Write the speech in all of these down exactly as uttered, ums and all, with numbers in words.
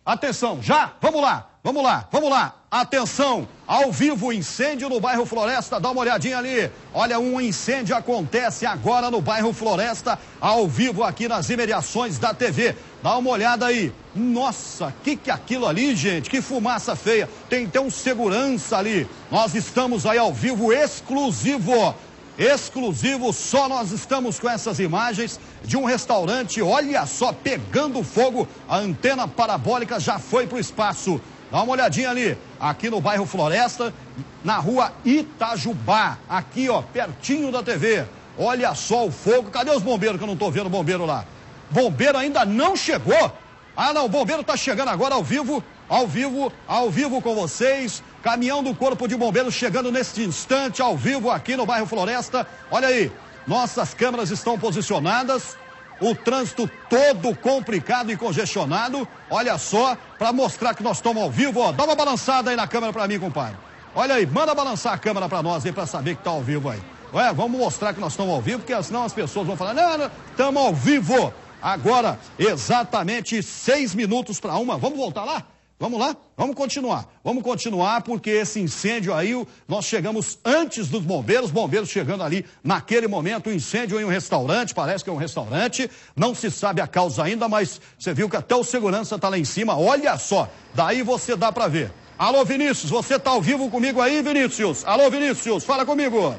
Atenção, já? Vamos lá, vamos lá, vamos lá. Atenção, ao vivo, incêndio no bairro Floresta, dá uma olhadinha ali. Olha, um incêndio acontece agora no bairro Floresta, ao vivo aqui nas imediações da T V. Dá uma olhada aí. Nossa, que que é aquilo ali, gente? Que fumaça feia. Tem até um segurança ali. Nós estamos aí ao vivo exclusivo. Exclusivo, só nós estamos com essas imagens de um restaurante, olha só, pegando fogo, a antena parabólica já foi para o espaço. Dá uma olhadinha ali, aqui no bairro Floresta, na rua Itajubá, aqui ó, pertinho da T V. Olha só o fogo, cadê os bombeiros que eu não tô vendo bombeiro lá? Bombeiro ainda não chegou? Ah não, o bombeiro tá chegando agora ao vivo, ao vivo, ao vivo com vocês. Caminhão do Corpo de Bombeiros chegando neste instante, ao vivo aqui no bairro Floresta. Olha aí, nossas câmeras estão posicionadas, o trânsito todo complicado e congestionado. Olha só, para mostrar que nós estamos ao vivo, ó. Dá uma balançada aí na câmera para mim, compadre. Olha aí, manda balançar a câmera para nós aí, para saber que tá ao vivo aí. Ué, vamos mostrar que nós estamos ao vivo, porque senão as pessoas vão falar, não, não, estamos ao vivo. Agora, exatamente seis minutos para uma. Vamos voltar lá? Vamos lá? Vamos continuar. Vamos continuar porque esse incêndio aí, nós chegamos antes dos bombeiros, bombeiros chegando ali naquele momento, um incêndio em um restaurante, parece que é um restaurante, não se sabe a causa ainda, mas você viu que até o segurança está lá em cima, olha só, daí você dá para ver. Alô, Vinícius, você está ao vivo comigo aí, Vinícius? Alô, Vinícius, fala comigo.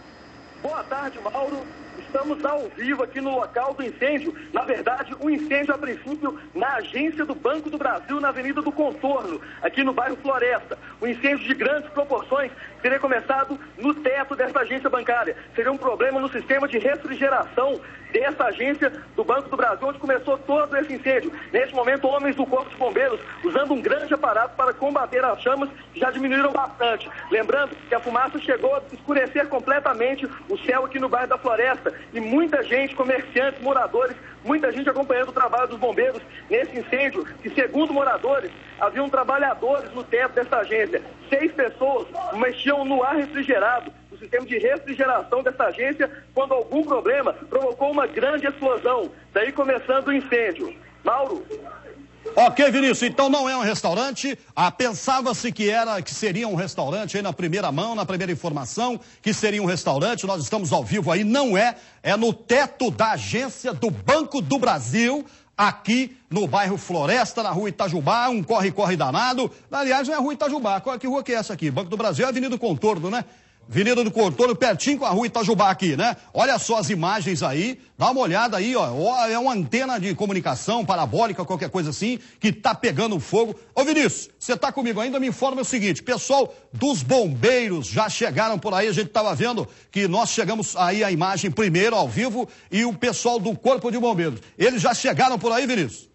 Boa tarde, Mauro. Estamos ao vivo aqui no local do incêndio. Na verdade, o um incêndio, a princípio, na agência do Banco do Brasil, na Avenida do Contorno, aqui no bairro Floresta. Um incêndio de grandes proporções teria começado no teto dessa agência bancária. Seria um problema no sistema de refrigeração dessa agência do Banco do Brasil, onde começou todo esse incêndio. Neste momento, homens do Corpo de Bombeiros, usando um grande aparato para combater as chamas, já diminuíram bastante. Lembrando que a fumaça chegou a escurecer completamente o céu aqui no bairro da Floresta. E muita gente, comerciantes, moradores, muita gente acompanhando o trabalho dos bombeiros nesse incêndio, que segundo moradores, haviam trabalhadores no teto dessa agência. Seis pessoas mexiam no ar refrigerado, no sistema de refrigeração dessa agência, quando algum problema provocou uma grande explosão. Daí começando o incêndio. Mauro. Ok, Vinícius, então não é um restaurante. Ah, pensava-se que era, que seria um restaurante aí na primeira mão, na primeira informação, que seria um restaurante. Nós estamos ao vivo aí, não é. É no teto da agência do Banco do Brasil, aqui no bairro Floresta, na rua Itajubá, um corre-corre danado. Aliás, não é a rua Itajubá, qual que rua que é essa aqui? Banco do Brasil é a Avenida do Contorno, né? Avenida do Contorno, pertinho com a rua Itajubá aqui, né? Olha só as imagens aí, dá uma olhada aí, ó. É uma antena de comunicação parabólica, qualquer coisa assim, que tá pegando fogo. Ô Vinícius, você tá comigo ainda? Me informa o seguinte, pessoal dos bombeiros já chegaram por aí, a gente tava vendo que nós chegamos aí a imagem primeiro, ao vivo, e o pessoal do Corpo de Bombeiros. Eles já chegaram por aí, Vinícius?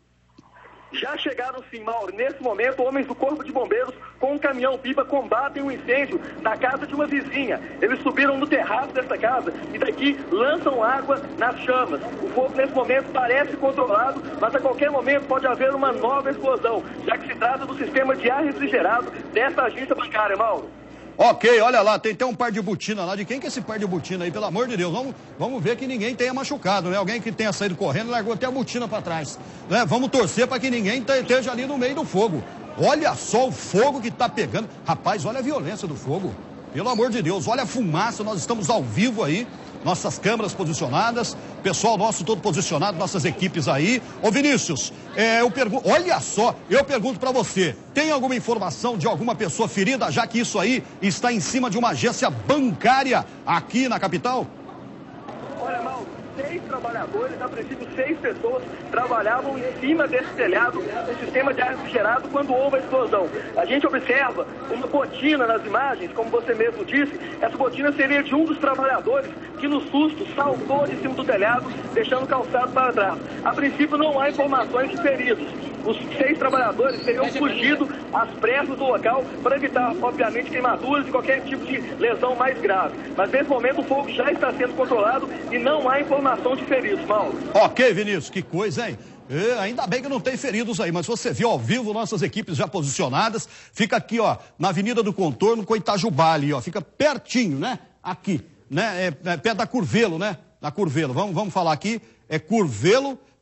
Já chegaram sim, Mauro. Nesse momento, homens do Corpo de Bombeiros com um caminhão-pipa combatem um incêndio na casa de uma vizinha. Eles subiram no terraço dessa casa e daqui lançam água nas chamas. O fogo nesse momento parece controlado, mas a qualquer momento pode haver uma nova explosão, já que se trata do sistema de ar refrigerado dessa agência bancária, Mauro. Ok, olha lá, tem até um par de botina lá. De quem que é esse par de botina aí, pelo amor de Deus? Vamos, vamos ver que ninguém tenha machucado, né? Alguém que tenha saído correndo largou até a botina para trás, né? Vamos torcer para que ninguém esteja ali no meio do fogo. Olha só o fogo que tá pegando. Rapaz, olha a violência do fogo. Pelo amor de Deus, olha a fumaça, nós estamos ao vivo aí. Nossas câmeras posicionadas, pessoal nosso todo posicionado, nossas equipes aí. Ô Vinícius, é, eu pergunto, olha só, eu pergunto para você, tem alguma informação de alguma pessoa ferida, já que isso aí está em cima de uma agência bancária aqui na capital? Olha, Mauro, seis trabalhadores, a princípio seis pessoas, trabalhavam em cima desse telhado, um sistema de ar refrigerado, quando houve a explosão. A gente observa uma botina nas imagens, como você mesmo disse, essa botina seria de um dos trabalhadores que no susto saltou de cima do telhado, deixando o calçado para trás. A princípio não há informações de feridos. Os seis trabalhadores teriam fugido às pressas do local para evitar, obviamente, queimaduras e qualquer tipo de lesão mais grave. Mas nesse momento o fogo já está sendo controlado e não há informação de feridos, Mauro. Ok, Vinícius, que coisa, hein? É, ainda bem que não tem feridos aí, mas você viu ao vivo nossas equipes já posicionadas. Fica aqui, ó, na Avenida do Contorno com Itajubá ali, ó. Fica pertinho, né? Aqui, né? É, é perto da Curvelo, né? Na Curvelo. Vamos, vamos falar aqui. É Curvelo.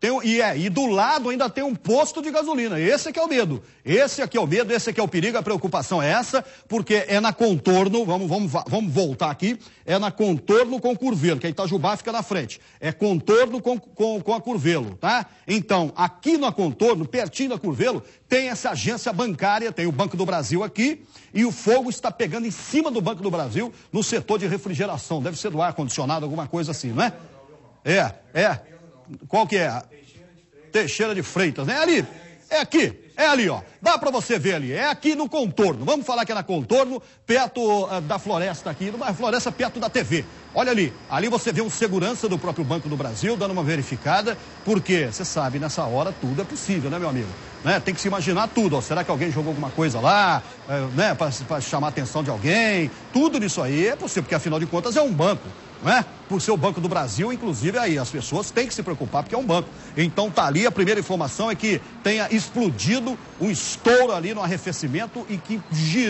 Tem, e, é, e do lado ainda tem um posto de gasolina. Esse aqui é o medo. Esse aqui é o medo, esse aqui é o perigo, a preocupação é essa, porque é na contorno, vamos, vamos, vamos voltar aqui, é na contorno com Curvelo, que a Itajubá fica na frente. É contorno com, com, com a Curvelo, tá? Então, aqui na contorno, pertinho da Curvelo, tem essa agência bancária, tem o Banco do Brasil aqui, e o fogo está pegando em cima do Banco do Brasil, no setor de refrigeração. Deve ser do ar-condicionado, alguma coisa assim, não é? É, é. Qual que é? Teixeira de Freitas, né? É ali, é aqui, é ali, ó. Dá pra você ver ali, é aqui no contorno. Vamos falar que é na contorno, perto uh, da floresta aqui, numa floresta perto da T V. Olha ali, ali você vê um segurança do próprio Banco do Brasil dando uma verificada, porque, você sabe, nessa hora tudo é possível, né, meu amigo? Né? Tem que se imaginar tudo, ó. Será que alguém jogou alguma coisa lá, uh, né, pra, pra chamar a atenção de alguém? Tudo isso aí é possível, porque afinal de contas é um banco. Não é? Por ser o Banco do Brasil, inclusive aí as pessoas têm que se preocupar porque é um banco. Então tá ali, a primeira informação é que tenha explodido um estouro ali no arrefecimento e que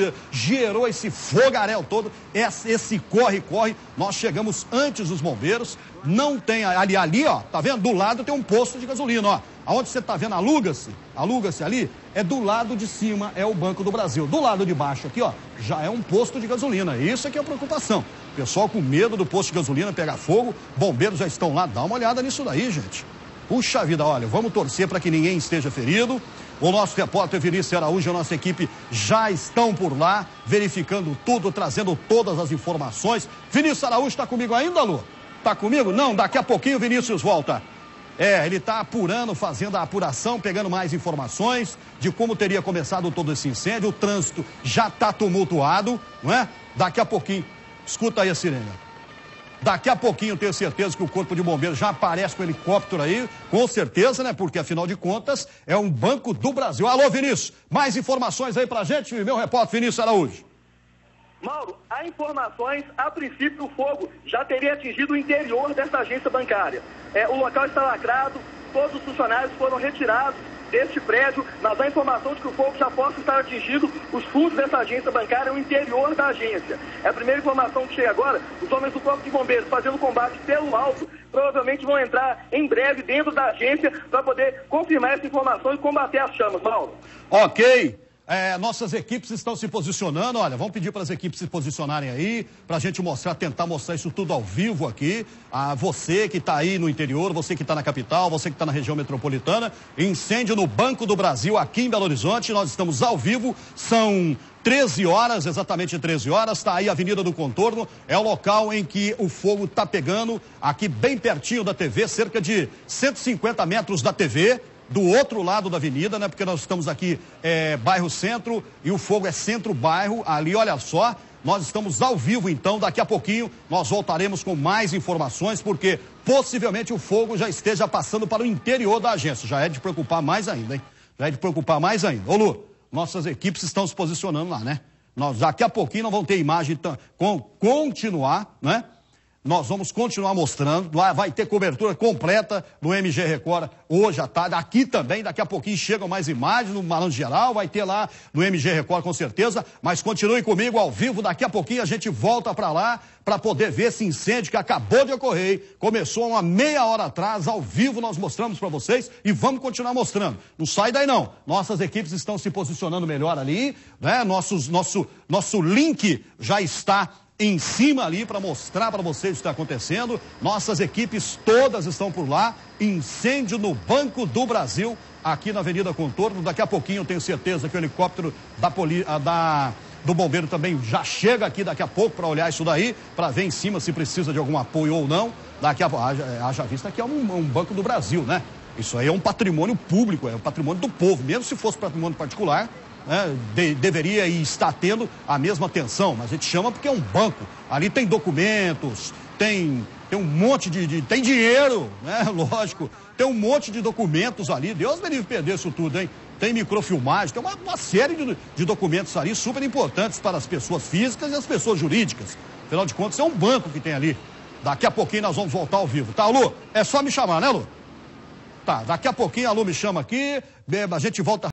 gerou esse fogaréu todo, esse corre-corre. Nós chegamos antes dos bombeiros, não tem, ali, ali, ó, tá vendo? Do lado tem um posto de gasolina, ó. Aonde você tá vendo, aluga-se, aluga-se ali, é do lado de cima, é o Banco do Brasil. Do lado de baixo aqui, ó, já é um posto de gasolina. Isso aqui é a preocupação. Pessoal com medo do posto de gasolina pegar fogo, bombeiros já estão lá, dá uma olhada nisso daí, gente. Puxa vida, olha, vamos torcer para que ninguém esteja ferido. O nosso repórter Vinícius Araújo e a nossa equipe já estão por lá, verificando tudo, trazendo todas as informações. Vinícius Araújo está comigo ainda, Lu? Tá comigo? Não, daqui a pouquinho o Vinícius volta. É, ele está apurando, fazendo a apuração, pegando mais informações de como teria começado todo esse incêndio. O trânsito já está tumultuado, não é? Daqui a pouquinho, escuta aí a sirene. Daqui a pouquinho tenho certeza que o Corpo de Bombeiros já aparece com o helicóptero aí, com certeza, né? Porque afinal de contas é um Banco do Brasil. Alô, Vinícius, mais informações aí pra gente, meu repórter Vinícius Araújo. Mauro, há informações, a princípio o fogo já teria atingido o interior dessa agência bancária. É, o local está lacrado, todos os funcionários foram retirados deste prédio, mas há informação de que o fogo já possa estar atingindo os fundos dessa agência bancária, o interior da agência. É a primeira informação que chega agora, os homens do Corpo de Bombeiros fazendo combate pelo alto, provavelmente vão entrar em breve dentro da agência para poder confirmar essa informação e combater as chamas, Mauro. Ok. É, nossas equipes estão se posicionando, olha, vamos pedir para as equipes se posicionarem aí, para a gente mostrar, tentar mostrar isso tudo ao vivo aqui, a você que está aí no interior, você que está na capital, você que está na região metropolitana, incêndio no Banco do Brasil aqui em Belo Horizonte, nós estamos ao vivo, são treze horas, exatamente treze horas, está aí a Avenida do Contorno, é o local em que o fogo está pegando, aqui bem pertinho da T V, cerca de cento e cinquenta metros da T V, do outro lado da avenida, né? Porque nós estamos aqui, é, bairro centro, e o fogo é centro-bairro, ali, olha só, nós estamos ao vivo, então, daqui a pouquinho nós voltaremos com mais informações, porque possivelmente o fogo já esteja passando para o interior da agência, já é de preocupar mais ainda, hein? Já é de preocupar mais ainda. Ô Lu, nossas equipes estão se posicionando lá, né? Nós, daqui a pouquinho nós vamos ter imagem, com, continuar, né? Nós vamos continuar mostrando, lá vai ter cobertura completa no M G Record hoje à tarde, aqui também, daqui a pouquinho chegam mais imagens no Balanço Geral, vai ter lá no M G Record com certeza, mas continue comigo ao vivo, daqui a pouquinho a gente volta para lá para poder ver esse incêndio que acabou de ocorrer, começou uma meia hora atrás, ao vivo nós mostramos para vocês e vamos continuar mostrando, não sai daí não, nossas equipes estão se posicionando melhor ali, né? Nossos, nosso, nosso link já está em cima ali para mostrar para vocês o que está acontecendo. Nossas equipes todas estão por lá. Incêndio no Banco do Brasil, aqui na Avenida Contorno. Daqui a pouquinho eu tenho certeza que o helicóptero da, poli, da, do bombeiro também já chega aqui daqui a pouco para olhar isso daí, para ver em cima se precisa de algum apoio ou não. Daqui a pouco, haja, haja vista que é um, um Banco do Brasil, né? Isso aí é um patrimônio público, é um patrimônio do povo, mesmo se fosse patrimônio particular. É, de, deveria e está tendo a mesma atenção, mas a gente chama porque é um banco, ali tem documentos, tem, tem um monte de, de tem dinheiro, né? Lógico, tem um monte de documentos ali, Deus me livre perder isso tudo, hein? Tem microfilmagem, tem uma, uma série de, de documentos ali super importantes para as pessoas físicas e as pessoas jurídicas, afinal de contas é um banco que tem ali. Daqui a pouquinho nós vamos voltar ao vivo, tá, Lu? É só me chamar, né, Lu? Tá, daqui a pouquinho a Lu me chama aqui, a gente volta